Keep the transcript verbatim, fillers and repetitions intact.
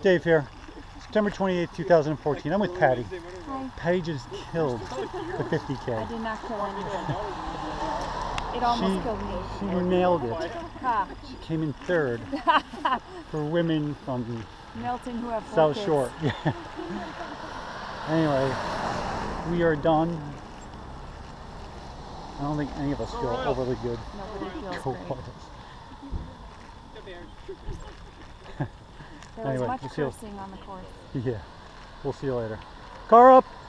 Dave here. September twenty-eighth, two thousand fourteen. I'm with Patti. Hi. Patti just killed the fifty K. I did not kill anything. It almost she, killed me. She nailed it. Ha. She came in third for women from Milton who have South kids. Shore. Yeah. Anyway, we are done. I don't think any of us feel overly good. Nobody feels Go great. Bullets. There Anyway, was much we'll see you- cursing on the course. Yeah, we'll see you later. Car up!